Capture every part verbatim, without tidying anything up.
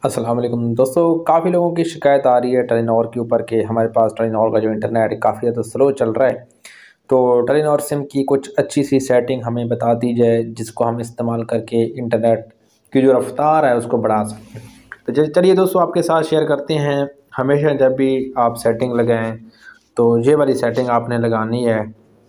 अस्सलाम वालेकुम दोस्तों, काफ़ी लोगों की शिकायत आ रही है टेलीनॉर के ऊपर कि हमारे पास टेलीनॉर का जो इंटरनेट है काफ़ी ज़्यादा स्लो चल रहा है। तो टेलीनॉर सिम की कुछ अच्छी सी सेटिंग हमें बता दी जाए जिसको हम इस्तेमाल करके इंटरनेट की जो रफ्तार है उसको बढ़ा सकें। तो च चलिए दोस्तों आपके साथ शेयर करते हैं। हमेशा जब भी आप सेटिंग लगाएँ तो ये वाली सेटिंग आपने लगानी है।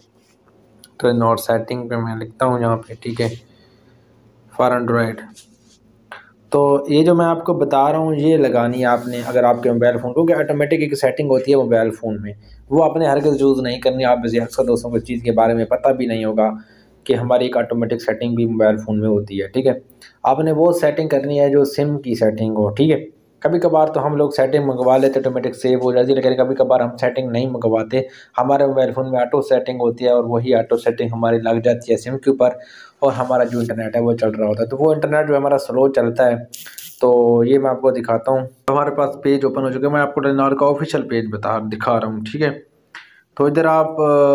टेलीनॉर सेटिंग पे मैं लिखता हूँ यहाँ पे, ठीक है, फॉर एंड्रॉयड। तो ये जो मैं आपको बता रहा हूँ ये लगानी है आपने अगर आपके मोबाइल फ़ोन, क्योंकि ऑटोमेटिक एक सेटिंग होती है मोबाइल फ़ोन में, वो आपने हरगिज़ यूज़ नहीं करनी। आप में से अक्सर दोस्तों को इस चीज़ के बारे में पता भी नहीं होगा कि हमारी एक ऑटोमेटिक सेटिंग भी मोबाइल फ़ोन में होती है, ठीक है। आपने वो सेटिंग करनी है जो सिम की सेटिंग हो, ठीक है। कभी कभार तो हम लोग सेटिंग मंगवा लेते ऑटोमेटिक सेव हो जाती है, लेकिन कभी कभार हम सेटिंग नहीं मंगवाते। हमारे मोबाइल फ़ोन में ऑटो सेटिंग होती है और वही ऑटो सेटिंग हमारी लग जाती है सिम के ऊपर और हमारा जो इंटरनेट है वो चल रहा होता है। तो वो इंटरनेट जो हमारा स्लो चलता है, तो ये मैं आपको दिखाता हूँ। हमारे पास पेज ओपन हो चुका है, मैं आपको टेलीनॉर का ऑफिशियल पेज बता दिखा रहा हूँ, ठीक है। तो इधर आप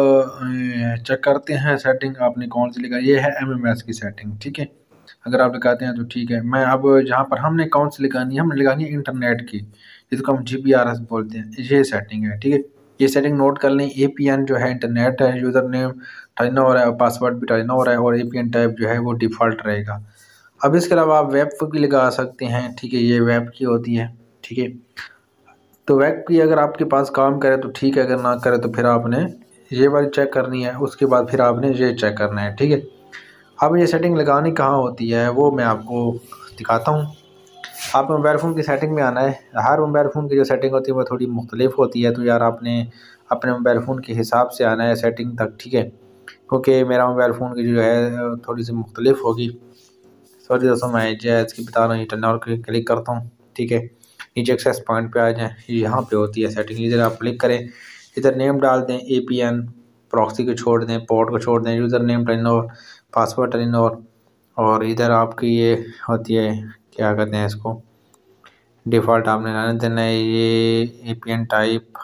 चेक करते हैं सेटिंग आपने कौन सी लगाई। ये है एम एम एस की सेटिंग, ठीक है। अगर आप लगाते हैं तो ठीक है। मैं अब जहाँ पर हमने कौन सी लगानी है, हमने लगानी है इंटरनेट की, जिसको हम जी पी आर एस बोलते हैं। ये सेटिंग है, ठीक है। ये सेटिंग नोट कर लें। ए पी एन जो है इंटरनेट है, यूज़र नेम टेलीनॉर है और पासवर्ड भी टेलीनॉर है और ए पी एन टाइप जो है वो डिफ़ॉल्ट रहेगा। अब इसके अलावा आप वेब भी लगा सकते हैं, ठीक है। ये वेब की होती है, ठीक है। तो वेब की अगर आपके पास काम करे तो ठीक है, अगर ना करे तो फिर आपने ये वाली चेक करनी है, उसके बाद फिर आपने ये चेक करना है, ठीक है। अब ये सेटिंग लगानी कहाँ होती है वो मैं आपको दिखाता हूँ। आप मोबाइल फ़ोन की सेटिंग में आना है। हर मोबाइल फ़ोन की जो सेटिंग होती है वो थोड़ी मुख्तलिफ होती है, तो यार आपने अपने मोबाइल फ़ोन के हिसाब से आना है सेटिंग तक, ठीक है। क्योंकि मेरा मोबाइल फ़ोन की जो है थोड़ी सी मुख्तलिफ होगी। सॉरी दोस्तों, मैं जो है इसकी बता रहा हूँ, टर्न ऑन क्लिक करता हूँ, ठीक है। नीचे एक्सेस पॉइंट पे आ जाएँ, यहाँ पे होती है सेटिंग। इधर आप क्लिक करें, इधर नेम डाल दें ए पी एन, प्रॉक्सी को छोड़ दें, पोर्ट को छोड़ दें, user name Telenor, password Telenor, और इधर आपकी ये होती है, क्या कहते हैं इसको, डिफ़ॉल्ट आपने रहने देना है। ये ए पी एन टाइप,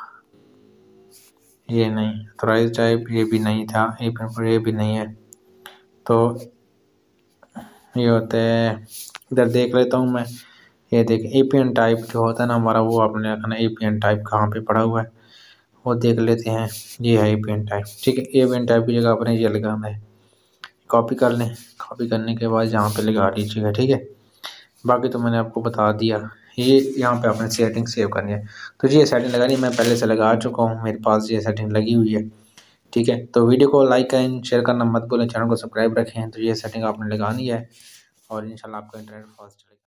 ये नहीं, ऑथराइज़ टाइप ये भी नहीं था, ए पी एन ये भी नहीं है। तो ये होता है, इधर देख लेता हूँ मैं। ये देखें ए पी एन टाइप जो होता है ना हमारा, वो आपने रखना है। ए पी एन टाइप कहाँ पे पड़ा हुआ है वो देख लेते हैं। ये है ए पी एन टाइप, ठीक है। ए पी एन टाइप की जगह आपने ये लगाना है, कॉपी कर लें। कॉपी करने के बाद यहाँ पे लगा लीजिएगा, ठीक है। बाकी तो मैंने आपको बता दिया। ये यहाँ पे आपने सेटिंग सेव करनी है। तो ये सेटिंग लगानी मैं पहले से लगा चुका हूँ, मेरे पास ये सेटिंग लगी हुई है, ठीक है। तो वीडियो को लाइक करें, शेयर करना मत भूलें, चैनल को सब्सक्राइब रखें। तो ये सेटिंग आपने लगानी है और इंशाल्लाह आपका इंटरनेट फास्ट चलेगा।